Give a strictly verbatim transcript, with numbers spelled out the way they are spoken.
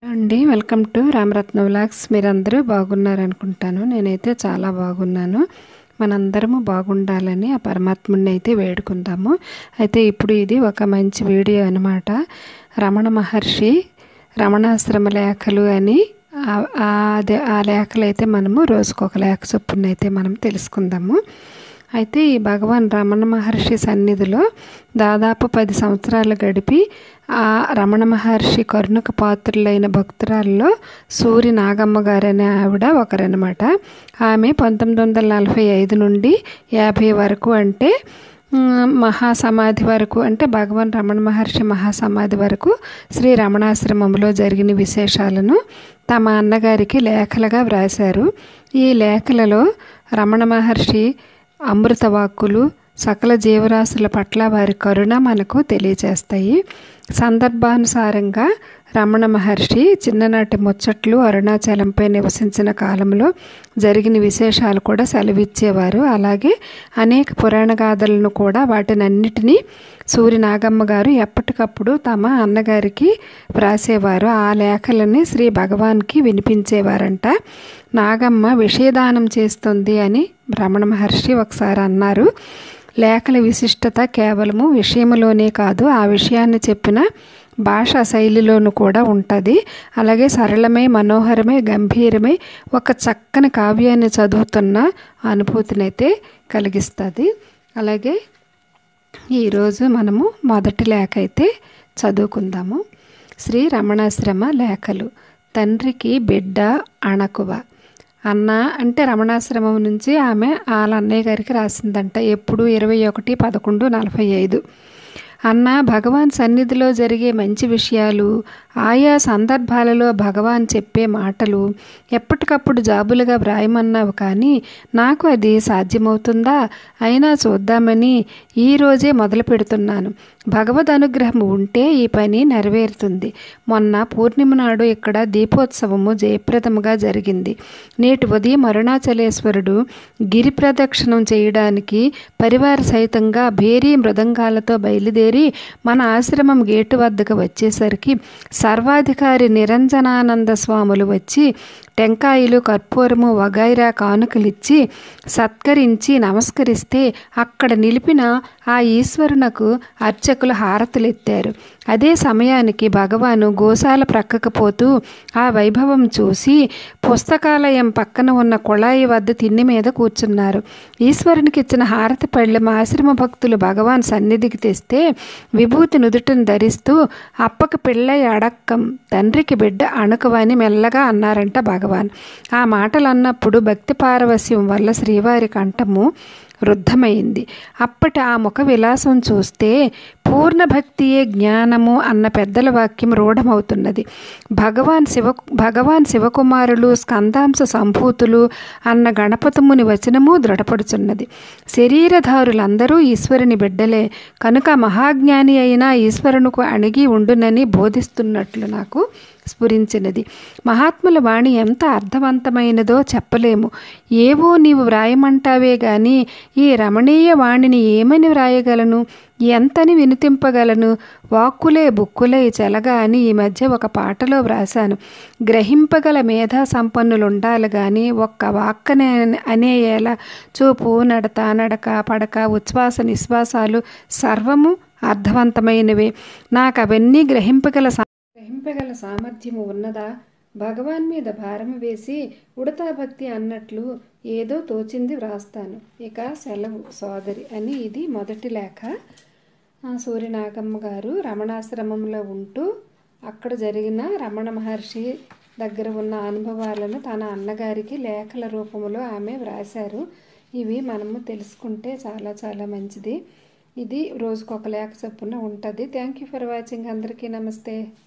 అండి welcome to Ramaratna vlogs. మీరందరూ బాగున్నారు అనుకుంటాను. నేనైతే చాలా బాగున్నాను. మనందరము బాగుండాలని ఆ పరమాత్ముడిని అయితే వేడుకుందాము. అయితే ఇప్పుడు ఇది ఒక మంచి వీడియో అనమాట. రమణ మహర్షి రమణాశ్రమ లేఖలు అని అదే ఆ లేఖలు అయితే మనము రోజుకొక లేఖ చొప్పున అయితే మనం తెలుసుకుందాము. అయితే ఈ భగవాన్ రమణ మహర్షి సన్నిధిలో దాదాపు పది సంవత్సరాలు గడిపి ఆ రమణ మహర్షి కరుణకు పాత్రులైన భక్తురాల్లో సూరి నాగమ్మ గారు అనే ఆవిడ ఒకరనమాట. ఆమె పంతొమ్మిది వందల నలభై ఐదు నుండి యాభై వరకు అంటే మహాసమాధి వరకు అంటే భగవాన్ రమణ మహర్షి మహాసమాధి వరకు శ్రీ రమణాశ్రమంలో జరిగిన విశేషాలను తమ అన్నగారికి లేఖలుగా వ్రాశారు. ఈ లేఖలలో రమణ మహర్షి అమృత వాక్కులు సకల జీవరాశుల పట్ల వారి కరుణ మనకు తెలియజేస్తాయి. సందర్భానుసారంగా రమణ మహర్షి చిన్ననాటి ముచ్చట్లు అరుణాచలంపై నివసించిన కాలంలో జరిగిన విశేషాలు కూడా సెలవిచ్చేవారు. అలాగే అనేక పురాణ గాథలను కూడా వాటినన్నిటినీ సూరి నాగమ్మ గారు ఎప్పటికప్పుడు తమ అన్నగారికి వ్రాసేవారు. ఆ లేఖలని శ్రీ భగవాన్కి వినిపించేవారంట. నాగమ్మ విషయదానం చేస్తుంది అని రమణ మహర్షి ఒకసారి అన్నారు. లేఖల విశిష్టత కేవలము విషయంలోనే కాదు, ఆ విషయాన్ని చెప్పిన భాషా శైలిలోనూ కూడా ఉంటుంది. అలాగే సరళమై మనోహరమై గంభీరమై ఒక చక్కని కావ్యాన్ని చదువుతున్న అనుభూతినైతే కలిగిస్తుంది. అలాగే ఈరోజు మనము మొదటి లేఖ అయితే చదువుకుందాము. శ్రీ రమణాశ్రమ లేఖలు. తండ్రికి బిడ్డ అణకువ. అన్న అంటే రమణాశ్రమం నుంచి ఆమె వాళ్ళ అన్నయ్య గారికి రాసిందంట. ఎప్పుడు ఇరవై ఒకటి పదకొండు నలభై ఐదు. అన్న, భగవాన్ సన్నిధిలో జరిగే మంచి విషయాలు, ఆయా సందర్భాలలో భగవాన్ చెప్పే మాటలు ఎప్పటికప్పుడు జాబులుగా వ్రాయమన్నావు, కానీ నాకు అది సాధ్యమవుతుందా? అయినా చూద్దామని ఈరోజే మొదలు పెడుతున్నాను. భగవద్ అనుగ్రహం ఉంటే ఈ పని నెరవేరుతుంది. మొన్న పూర్ణిమ నాడు ఇక్కడ దీపోత్సవము జయప్రదముగా జరిగింది. నేటి ఉదయం అరుణాచలేశ్వరుడు గిరి ప్రదక్షిణం చేయడానికి పరివార సహితంగా భేరీ మృదంగాలతో బయలుదేరి మన ఆశ్రమం గేటు వద్దకు వచ్చేసరికి సర్వాధికారి నిరంజనానంద స్వాములు వచ్చి టెంకాయలు కర్పూరము వగైరా కానుకలిచ్చి సత్కరించి నమస్కరిస్తే అక్కడ నిలిపిన ఆ ఈశ్వరునకు అర్చకులు హారతులెత్తారు. అదే సమయానికి భగవాను గోశాల ప్రక్కకు పోతూ ఆ వైభవం చూసి పుస్తకాలయం పక్కన ఉన్న కుళాయి వద్ద తిండి మీద కూర్చున్నారు. ఈశ్వరునికి ఇచ్చిన హారతి పళ్ళెం ఆశ్రమ భక్తులు భగవాన్ సన్నిధికి తెస్తే విభూతి నుదుటిని ధరిస్తూ అప్పకి పిళ్ళై అడక్కం, తండ్రికి బిడ్డ అణుకువని మెల్లగా అన్నారంట భగవాన్. ఆ మాటలు అన్నప్పుడు భక్తి పారవస్యం వల్ల శ్రీవారి కంఠము రుద్ధమైంది. అప్పటి ఆ ముఖ విలాసం చూస్తే పూర్ణ భక్తియే జ్ఞానము అన్న పెద్దల వాక్యం రూఢమవుతున్నది. భగవాన్ శివ భగవాన్ శివకుమారులు స్కందాంశ సంభూతులు అన్న గణపతిముని వచనము దృఢపడుచున్నది. శరీరధారులందరూ ఈశ్వరుని బిడ్డలే కనుక మహాజ్ఞాని అయిన ఈశ్వరునికి అణిగి ఉండునని బోధిస్తున్నట్లు నాకు స్ఫురించినది. మహాత్ముల వాణి ఎంత అర్థవంతమైనదో చెప్పలేము. ఏవో నీవు వ్రాయమంటావే గాని ఈ రమణీయ వాణిని ఏమని వ్రాయగలను, ఎంతని వినిపింపగలను? వాక్కులే బుక్కులై చెలగా అని ఈ మధ్య ఒక పాటలో వ్రాశాను. గ్రహింపగల మేధా సంపన్నులుండాలి గాని ఒక్క వాక్కనే అనేయేలా చూపు, నడత, నడక, పడక, ఉచ్ఛ్వాస నిశ్వాసాలు సర్వము అర్థవంతమైనవే. నాకు అవన్నీ గ్రహింపగల గ్రహింపగల సామర్థ్యము ఉన్నదా? భగవాన్ మీద భారం వేసి ఉడతా భక్తి అన్నట్లు ఏదో తోచింది వ్రాస్తాను. ఇక సెలవు సోదరి అని ఇది మొదటి లేఖ. సూరి నాగమ్మ గారు రమణాశ్రమంలో ఉంటూ అక్కడ జరిగిన రమణ మహర్షి దగ్గర ఉన్న అనుభవాలను తన అన్నగారికి లేఖల రూపంలో ఆమె వ్రాశారు. ఇవి మనము తెలుసుకుంటే చాలా చాలా మంచిది. ఇది రోజుకొక లేఖ చొప్పున ఉంటుంది. Thank you for watching. అందరికీ నమస్తే.